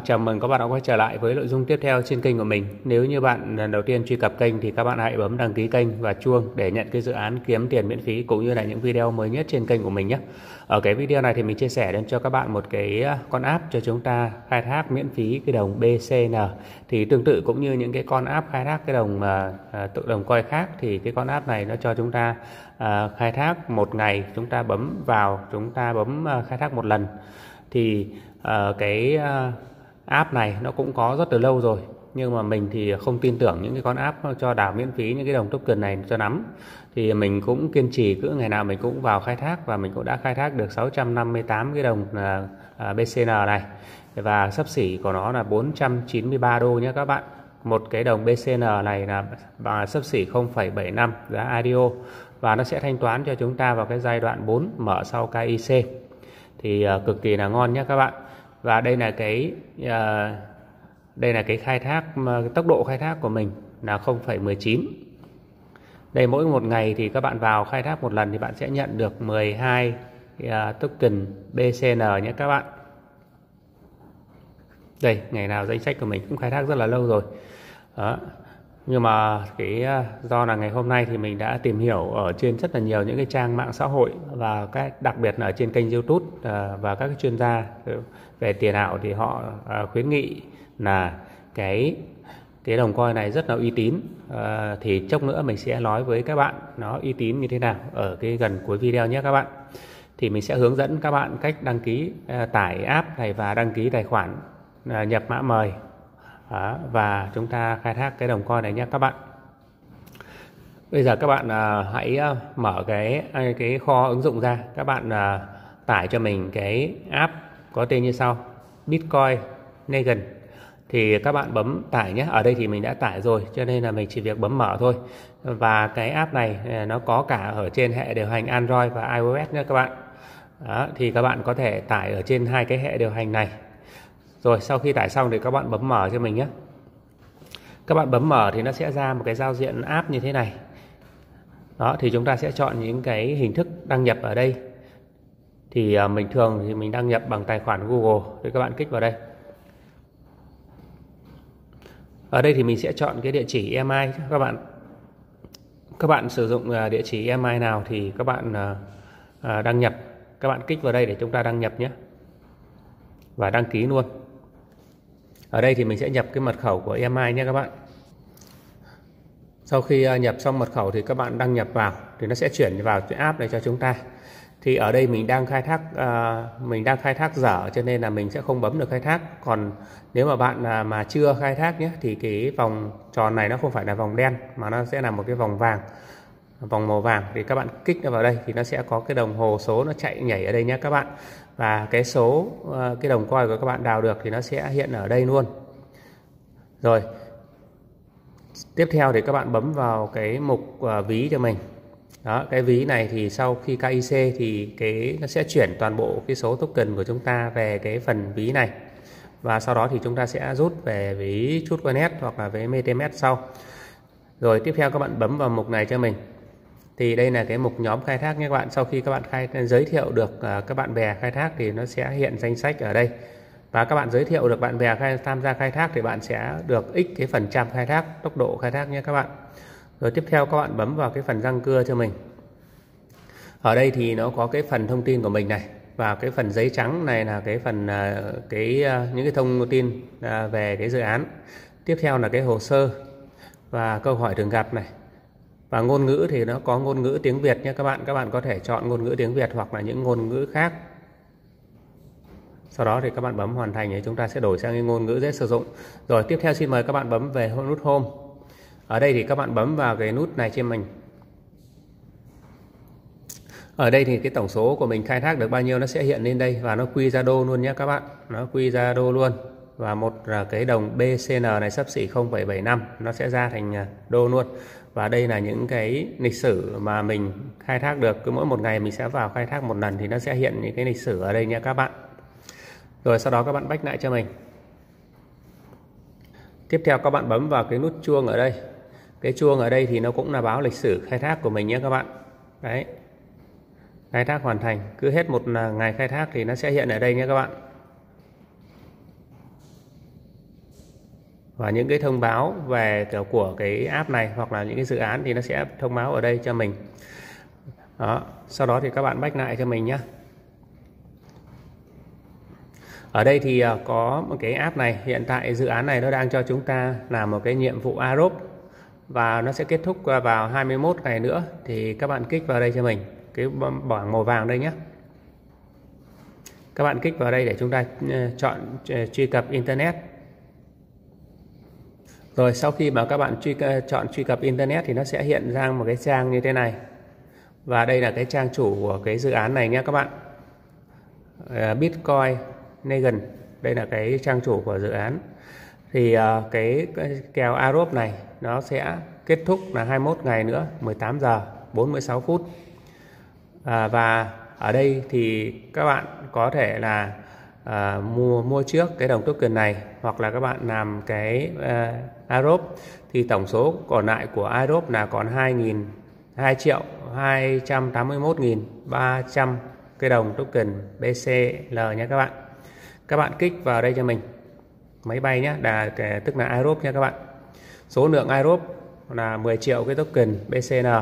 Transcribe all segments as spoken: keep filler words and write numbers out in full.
chào mừng các bạn đã quay trở lại với nội dung tiếp theo trên kênh của mình. Nếu như bạn lần đầu tiên truy cập kênh thì các bạn hãy bấm đăng ký kênh và chuông để nhận cái dự án kiếm tiền miễn phí cũng như là những video mới nhất trên kênh của mình nhé. Ở cái video này thì mình chia sẻ đến cho các bạn một cái con app cho chúng ta khai thác miễn phí cái đồng bê xê en. Thì tương tự cũng như những cái con app khai thác cái đồng uh, tự đồng coin khác thì cái con app này nó cho chúng ta uh, khai thác một ngày, chúng ta bấm vào, chúng ta bấm uh, khai thác một lần. Thì uh, cái uh, app này nó cũng có rất từ lâu rồi, nhưng mà mình thì không tin tưởng những cái con app cho đào miễn phí những cái đồng token này cho lắm. Thì mình cũng kiên trì, cứ ngày nào mình cũng vào khai thác và mình cũng đã khai thác được sáu trăm năm mươi tám cái đồng uh, bê xê en này, và xấp xỉ của nó là bốn trăm chín mươi ba đô nhé các bạn. Một cái đồng bê xê en này là và xấp xỉ không phẩy bảy năm giá i đê ô, và nó sẽ thanh toán cho chúng ta vào cái giai đoạn bốn mở sau ca i xê. Thì uh, cực kỳ là ngon nhé các bạn. Và đây là cái uh, đây là cái khai thác uh, tốc độ khai thác của mình là không phẩy mười chín. Đây, mỗi một ngày thì các bạn vào khai thác một lần thì bạn sẽ nhận được mười hai uh, token bê xê en nhé các bạn. Đây, ngày nào danh sách của mình cũng khai thác rất là lâu rồi. Đó. Nhưng mà cái do là ngày hôm nay thì mình đã tìm hiểu ở trên rất là nhiều những cái trang mạng xã hội, và cái đặc biệt là ở trên kênh YouTube và các cái chuyên gia về tiền ảo thì họ khuyến nghị là cái cái đồng coin này rất là uy tín. À, thì chốc nữa mình sẽ nói với các bạn nó uy tín như thế nào ở cái gần cuối video nhé các bạn. Thì mình sẽ hướng dẫn các bạn cách đăng ký uh, tải app này và đăng ký tài khoản, uh, nhập mã mời. Đó, và chúng ta khai thác cái đồng coin này nhé các bạn. Bây giờ các bạn uh, hãy uh, mở cái cái kho ứng dụng ra. Các bạn uh, tải cho mình cái app có tên như sau: Bitcoin Nation. Thì các bạn bấm tải nhé. Ở đây thì mình đã tải rồi cho nên là mình chỉ việc bấm mở thôi. Và cái app này nó có cả ở trên hệ điều hành Android và iOS nhé các bạn. Đó, thì các bạn có thể tải ở trên hai cái hệ điều hành này. Rồi sau khi tải xong thì các bạn bấm mở cho mình nhé. Các bạn bấm mở thì nó sẽ ra một cái giao diện app như thế này. Đó, thì chúng ta sẽ chọn những cái hình thức đăng nhập ở đây. Thì uh, mình thường thì mình đăng nhập bằng tài khoản Google. Thì các bạn kích vào đây. Ở đây thì mình sẽ chọn cái địa chỉ e mail các bạn. Các bạn sử dụng uh, địa chỉ e mail nào thì các bạn uh, uh, đăng nhập. Các bạn kích vào đây để chúng ta đăng nhập nhé. Và đăng ký luôn. Ở đây thì mình sẽ nhập cái mật khẩu của email nhé các bạn. Sau khi nhập xong mật khẩu thì các bạn đăng nhập vào thì nó sẽ chuyển vào cái app này cho chúng ta. Thì ở đây mình đang khai thác uh, mình đang khai thác dở cho nên là mình sẽ không bấm được khai thác. Còn nếu mà bạn uh, mà chưa khai thác nhé thì cái vòng tròn này nó không phải là vòng đen mà nó sẽ là một cái vòng vàng, vòng màu vàng. Thì các bạn kích vào đây thì nó sẽ có cái đồng hồ số nó chạy nhảy ở đây nhé các bạn. Và cái số cái đồng coin của các bạn đào được thì nó sẽ hiện ở đây luôn. Rồi tiếp theo thì các bạn bấm vào cái mục ví cho mình. Đó, cái ví này thì sau khi ca i xê thì cái nó sẽ chuyển toàn bộ cái số token của chúng ta về cái phần ví này. Và sau đó thì chúng ta sẽ rút về ví Trustwallet hoặc là với MetaMask sau. Rồi tiếp theo các bạn bấm vào mục này cho mình. Thì đây là cái mục nhóm khai thác nhé các bạn. Sau khi các bạn khai giới thiệu được uh, các bạn bè khai thác thì nó sẽ hiện danh sách ở đây. Và các bạn giới thiệu được bạn bè khai, tham gia khai thác thì bạn sẽ được x cái phần trăm khai thác, tốc độ khai thác nhé các bạn. Rồi tiếp theo các bạn bấm vào cái phần răng cưa cho mình. Ở đây thì nó có cái phần thông tin của mình này, và cái phần giấy trắng này là cái phần uh, cái uh, những cái thông tin uh, về cái dự án. Tiếp theo là cái hồ sơ và câu hỏi thường gặp này. Và ngôn ngữ thì nó có ngôn ngữ tiếng Việt nhé các bạn. Các bạn có thể chọn ngôn ngữ tiếng Việt hoặc là những ngôn ngữ khác. Sau đó thì các bạn bấm hoàn thành thì chúng ta sẽ đổi sang cái ngôn ngữ dễ sử dụng. Rồi tiếp theo xin mời các bạn bấm về nút Home. Ở đây thì các bạn bấm vào cái nút này trên mình. Ở đây thì cái tổng số của mình khai thác được bao nhiêu nó sẽ hiện lên đây, và nó quy ra đô luôn nhé các bạn. Nó quy ra đô luôn. Và một là cái đồng bê xê en này xấp xỉ không phẩy bảy năm nó sẽ ra thành đô luôn. Và đây là những cái lịch sử mà mình khai thác được. Cứ mỗi một ngày mình sẽ vào khai thác một lần thì nó sẽ hiện những cái lịch sử ở đây nha các bạn. Rồi sau đó các bạn back lại cho mình. Tiếp theo các bạn bấm vào cái nút chuông ở đây. Cái chuông ở đây thì nó cũng là báo lịch sử khai thác của mình nhé các bạn. Đấy. Khai thác hoàn thành. Cứ hết một ngày khai thác thì nó sẽ hiện ở đây nhé các bạn. Và những cái thông báo về kiểu của cái app này hoặc là những cái dự án thì nó sẽ thông báo ở đây cho mình. Đó, sau đó thì các bạn back lại cho mình nhé. Ở đây thì có một cái app này, hiện tại dự án này nó đang cho chúng ta làm một cái nhiệm vụ Aerobe và nó sẽ kết thúc vào hai mươi mốt ngày nữa. Thì các bạn kích vào đây cho mình cái bảng màu vàng đây nhé. Các bạn kích vào đây để chúng ta chọn truy cập Internet. Rồi sau khi mà các bạn truy chọn truy cập Internet thì nó sẽ hiện ra một cái trang như thế này. Và đây là cái trang chủ của cái dự án này nhé các bạn. Bitcoin Negen, đây là cái trang chủ của dự án. Thì uh, cái, cái kèo Aerobe này nó sẽ kết thúc là hai mươi mốt ngày nữa, mười tám giờ bốn mươi sáu phút. À, và ở đây thì các bạn có thể là uh, mua mua trước cái đồng token này, hoặc là các bạn làm cái uh, Aerobe. Thì tổng số còn lại của Aerobe là còn hai triệu hai trăm tám mươi mốt nghìn ba trăm cái đồng token bê xê lờ nhé các bạn. Các bạn kích vào đây cho mình máy bay nhé, là tức là Aerobe nha các bạn. Số lượng Aerobe là mười triệu cái token bê xê en.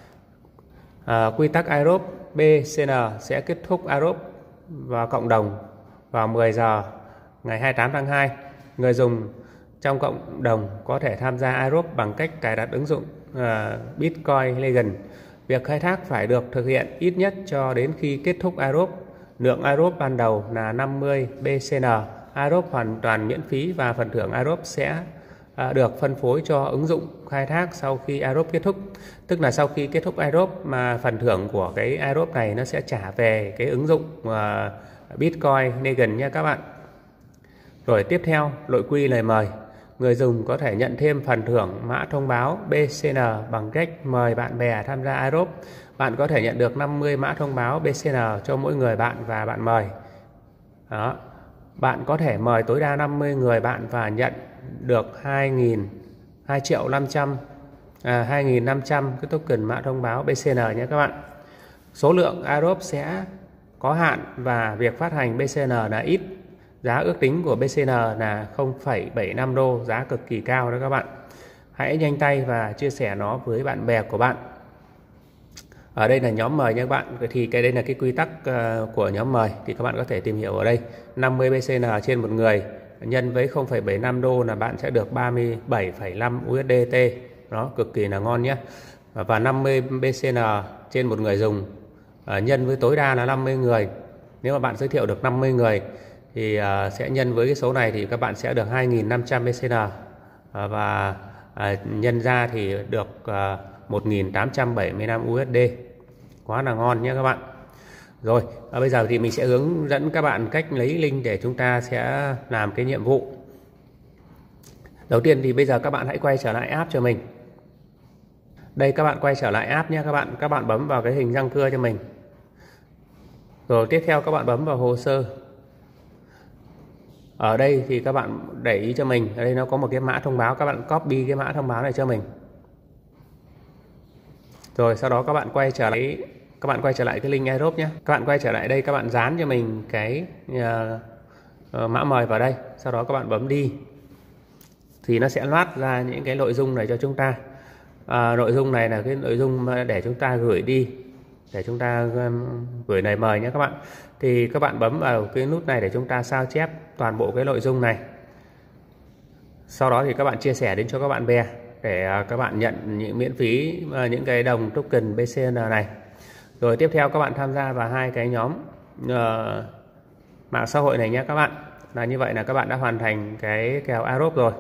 À, quy tắc Aerobe bê xê en sẽ kết thúc Aerobe vào cộng đồng vào mười giờ ngày hai mươi tám tháng hai. Người dùng trong cộng đồng có thể tham gia Aerobe bằng cách cài đặt ứng dụng uh, Bitcoin Legend. Việc khai thác phải được thực hiện ít nhất cho đến khi kết thúc Aerobe. Lượng Aerobe ban đầu là năm mươi bê xê en. Aerobe hoàn toàn miễn phí và phần thưởng Aerobe sẽ uh, được phân phối cho ứng dụng khai thác sau khi Aerobe kết thúc. Tức là sau khi kết thúc Aerobe mà phần thưởng của cái Aerobe này nó sẽ trả về cái ứng dụng uh, Bitcoin Legend nha các bạn. Rồi tiếp theo, nội quy lời mời. Người dùng có thể nhận thêm phần thưởng mã thông báo bê xê en bằng cách mời bạn bè tham gia Aerobe. Bạn có thể nhận được năm mươi mã thông báo bê xê en cho mỗi người bạn và bạn mời. Đó. Bạn có thể mời tối đa năm mươi người bạn và nhận được hai triệu năm trăm à, hai nghìn năm trăm cái token mã thông báo bê xê en nhé các bạn. Số lượng Aerobe sẽ có hạn và việc phát hành bê xê en là ít. Giá ước tính của bê xê en là không phẩy bảy năm đô, giá cực kỳ cao đó các bạn. Hãy nhanh tay và chia sẻ nó với bạn bè của bạn. Ở đây là nhóm mời nha các bạn. Thì cái đây là cái quy tắc của nhóm mời thì các bạn có thể tìm hiểu ở đây. năm mươi bê xê en trên một người nhân với không phẩy bảy năm đô là bạn sẽ được ba mươi bảy phẩy năm u ét đê tê. Nó cực kỳ là ngon nhé. Và năm mươi bê xê en trên một người dùng nhân với tối đa là năm mươi người. Nếu mà bạn giới thiệu được năm mươi người thì uh, sẽ nhân với cái số này thì các bạn sẽ được hai nghìn năm trăm bê xê en. uh, và uh, nhân ra thì được uh, một nghìn tám trăm bảy mươi lăm u ét đê. Quá là ngon nhé các bạn. Rồi uh, bây giờ thì mình sẽ hướng dẫn các bạn cách lấy link để chúng ta sẽ làm cái nhiệm vụ. Đầu tiên thì bây giờ các bạn hãy quay trở lại app cho mình. Đây, các bạn quay trở lại app nhé các bạn. Các bạn bấm vào cái hình răng cưa cho mình. Rồi tiếp theo các bạn bấm vào hồ sơ. Ở đây thì các bạn để ý cho mình, ở đây nó có một cái mã thông báo, các bạn copy cái mã thông báo này cho mình. Rồi sau đó các bạn quay trở lại các bạn quay trở lại cái link Aerobe nhé. Các bạn quay trở lại đây, các bạn dán cho mình cái uh, uh, mã mời vào đây. Sau đó các bạn bấm đi. Thì nó sẽ loát ra những cái nội dung này cho chúng ta. Uh, nội dung này là cái nội dung để chúng ta gửi đi, để chúng ta um, gửi lời mời nhé các bạn. Thì các bạn bấm vào cái nút này để chúng ta sao chép toàn bộ cái nội dung này. Sau đó thì các bạn chia sẻ đến cho các bạn bè để các bạn nhận những miễn phí những cái đồng token bê xê en này. Rồi tiếp theo các bạn tham gia vào hai cái nhóm uh, mạng xã hội này nhé các bạn. Là như vậy là các bạn đã hoàn thành cái kèo Aerobe rồi.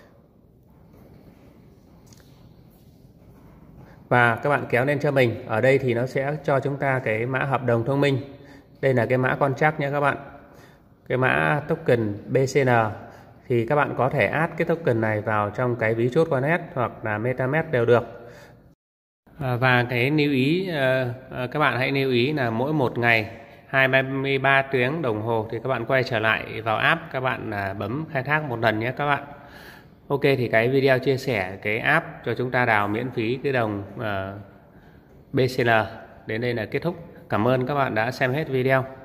Và các bạn kéo lên cho mình. Ở đây thì nó sẽ cho chúng ta cái mã hợp đồng thông minh. Đây là cái mã contract nhé các bạn. Cái mã token bê xê en. Thì các bạn có thể add cái token này vào trong cái ví chốt wallet hoặc là MetaMask đều được. Và cái lưu ý, các bạn hãy lưu ý là mỗi một ngày hai mươi ba tiếng đồng hồ thì các bạn quay trở lại vào app, các bạn bấm khai thác một lần nhé các bạn. Ok, thì cái video chia sẻ cái app cho chúng ta đào miễn phí cái đồng uh, bê xê en đến đây là kết thúc. Cảm ơn các bạn đã xem hết video.